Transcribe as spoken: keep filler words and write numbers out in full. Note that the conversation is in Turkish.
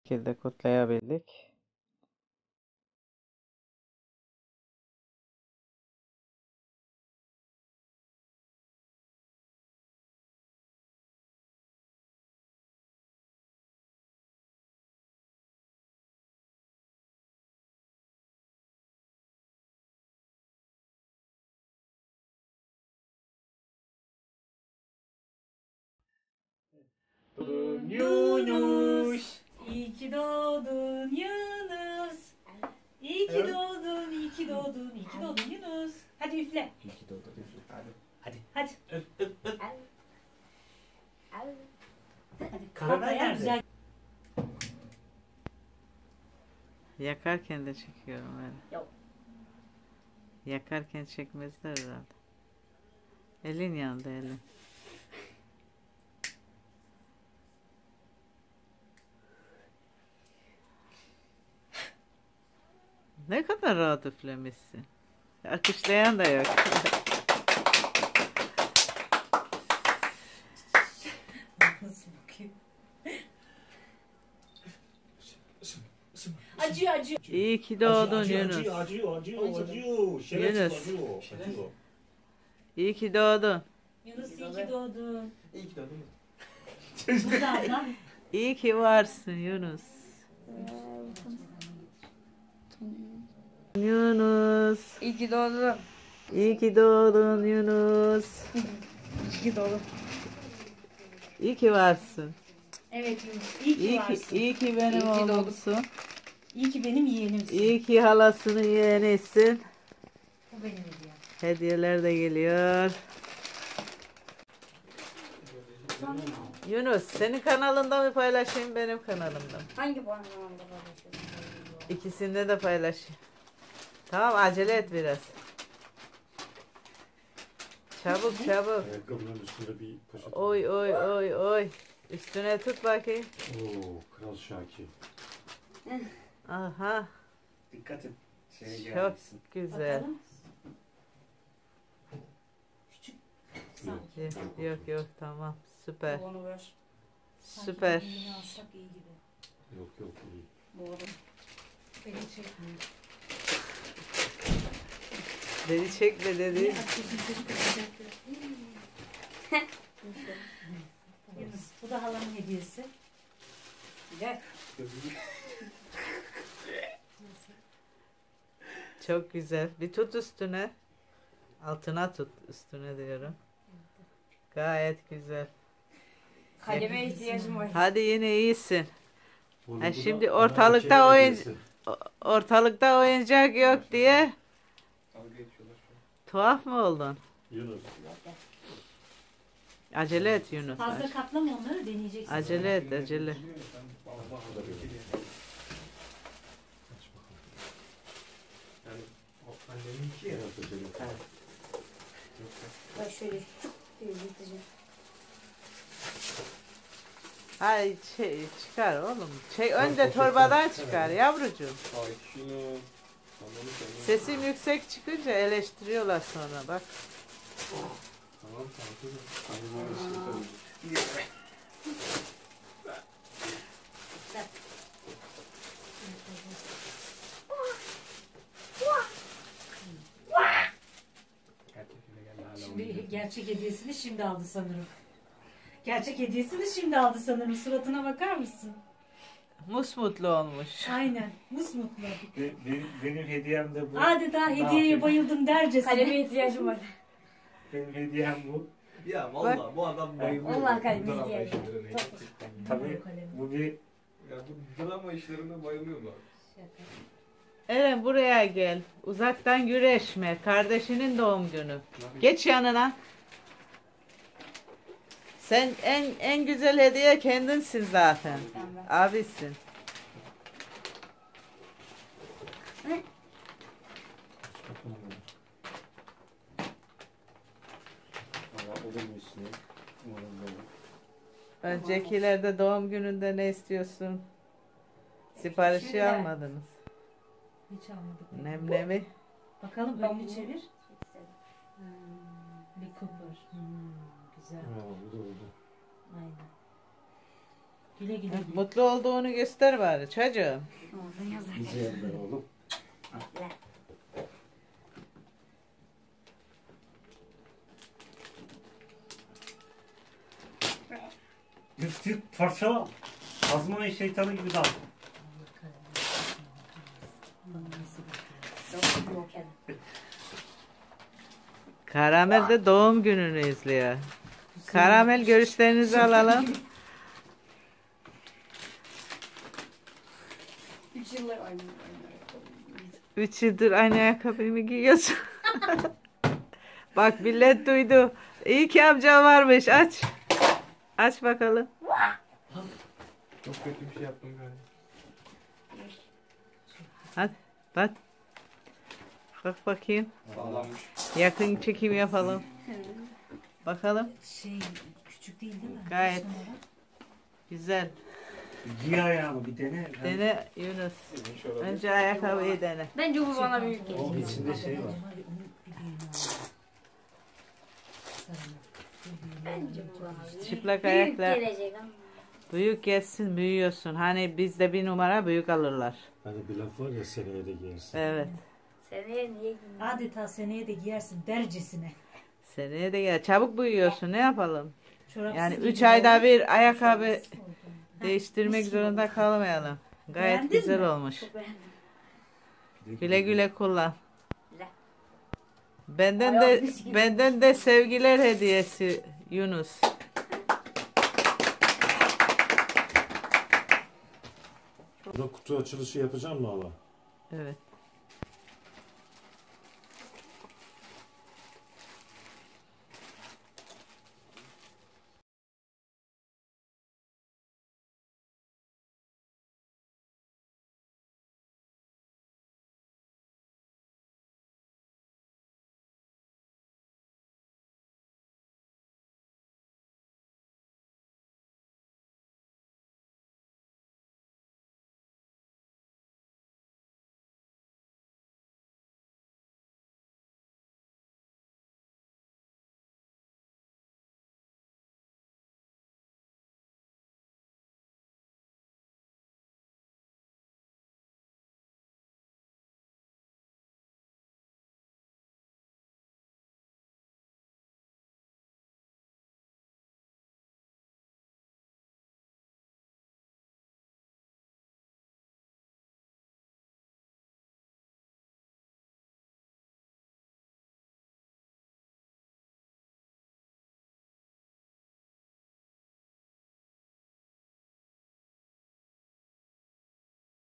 şekilde kutlayabildik. Doğdun Yunus. İyi ki doğdun Yunus. İyi ki Evet. doğdun, iyi ki doğdun, iyi ki doğdun Yunus. Hadi üfle. İyi ki doğdun üfle. Hadi. Hadi. Hadi. Öp öp öp. Hadi. Karamel Kafaya nerede? güzel. Yakarken de çekiyorum öyle. Yok. Yakarken çekmezler herhalde. Elin yandı elin. Ne kadar rahat üflemişsin. Alkışlayan da yok. Nasıl bakayım? Acıyor acıyor. İyi ki doğdun acıyor, Yunus. Acıyor acıyor acıyor acıyor. Şerefsiz Yunus. acıyor. Acıyor. İyi ki doğdun. Yunus iyi ki doğdun. İyi ki doğdun. Buradan lan. İyi ki varsın Yunus. Yunus. İyi ki doğdun. İyi ki doğdun Yunus. İyi ki doğdun. İyi ki varsın. Evet Yunus. İyi ki İyi varsın. ki, iyi ki benim İyi ki doğdun. oğlumsun. İyi ki benim yeğenimsin. İyi ki halasını yeğenisin. Bu benim hediyem. Hediyeler de geliyor. Yunus, senin kanalında mı paylaşayım, benim kanalımda mı? Hangi puanlamada paylaşıyorsun? İkisinde de paylaşayım. Tamam, acele et biraz. Çabuk çabuk. Ayakkabının üstünde bir poşet. Oy oy oy oy. Üstüne tut bakayım. Oo, Kral Şaki. Aha, Dikkat et. Şeye çok gelmişsin. güzel. Bakalım. Küçük. Sanki. Yok yok, yok tamam, süper Onu ver. Sanki süper. elini alsak iyi gibi. Yok yok iyi. Doğru. Beni çekmiyor. Beni çekme dedi. Niye açıyorsun çocuk açacaklar? Yunus, bu da halamın hediyesi. Güzel. Çok güzel. Bir tut üstüne. Altına tut üstüne diyorum. Gayet güzel. Kaleme ihtiyacım var. Hadi yine iyisin. Bunu- Ha, bu da şimdi ana ortalıkta erkeğin oyun- hediyesi. O- Ortalıkta oyuncak yok diye tuhaf mı oldun? Yunus. Acele et Yunus. Fazla katlama onları, deneyeceksin. Acele et acele. Aç bakalım. Yani o anneminki ya. Ben şöyle çok diye getireceğim. Hay şey, çıkar oğlum. Şey, önce torbadan çıkar yavrucuğum. Sakin. Sesim yüksek çıkınca eleştiriyorlar sonra bak. Tamam tamam. Şimdi gerçek hediyesini şimdi aldı sanırım. Gerçek hediyesini şimdi aldı sanırım. Suratına bakar mısın? Musmutlu olmuş. Aynen. Musmutlu. Benim, benim hediyem de bu. Adeta Ne hediyeye yapayım? bayıldım dercesine. Kaleme ihtiyacım var. Benim hediyem bu. Ya vallahi bu adam bayılıyor. Vallahi kalbime Bu drama ihtiyacım. işlerine. Çok. Tabii bu bir Ya bu drama işlerine bayılıyorum abi. Eren buraya gel. Uzaktan güreşme. Kardeşinin doğum günü. Geç yanına. Sen en en güzel hediye kendinsin zaten. Abisin. ama o da bir üstüne. Umarım böyle. Öncekilerde doğum gününde ne istiyorsun? Siparişi Şeyler. almadınız. Hiç almadık. Nemnemi. Bakalım Ben önünü bunu- çevir. Hmm, bir Cooper. Hmm, güzel. Ha, bu da oldu. Aynen. Güle güle. Mutlu olduğunu göster bari çocuğum. Oradan yazar. Güzeller oğlum. Yırt yırt parçala. Azmanın şeytanı gibi dal. Dokuz yok yani. Karamel de doğum gününü izliyor. Karamel görüşlerinizi alalım. Üç yıllar aynı. Üç yıldır aynı ayakkabıyı mı giyiyorsun? Bak millet duydu. İyi ki amca varmış. Aç. Aç bakalım. Çok kötü bir şey yaptım galiba. Hadi bak. Bak bakayım. Sağlammış. Yakın çekim yapalım. Bakalım. Şey küçük değil değil mi? Gayet. Kaç numara? Güzel. Giy ayağımı bir dene. Ben- Dene Yunus. Sizin şöyle bir- Önce ayakkabıyı dene. Bence bu bana büyük O geliyor. içinde şey var. Acaba onun bir düğünü var. Sarı. Bir düğünü Bence var. bu bana büyük. Çıplak Büyük ayakla gelecek ama. büyük gelsin büyüyorsun. Hani bizde bir numara büyük alırlar. Hani bir laf var ya seneye de giyersin. Evet. Seneye niye giyiyorsun? Adeta seneye de giyersin dercesine. Seneye de gel. Çabuk büyüyorsun. Ne yapalım? Çorapsız Yani giydim üç ayda oğlum. bir ayakkabı Çorapsız oldu. değiştirmek mis zorunda gibi. kalmayalım. Gayet Beğendin güzel mi? olmuş. Çok beğendim. Güle güle kullan. Güzel. Benden Ayağı de mis gibi. benden de sevgiler hediyesi Yunus. Burada kutu açılışı yapacağım mı hala? Evet.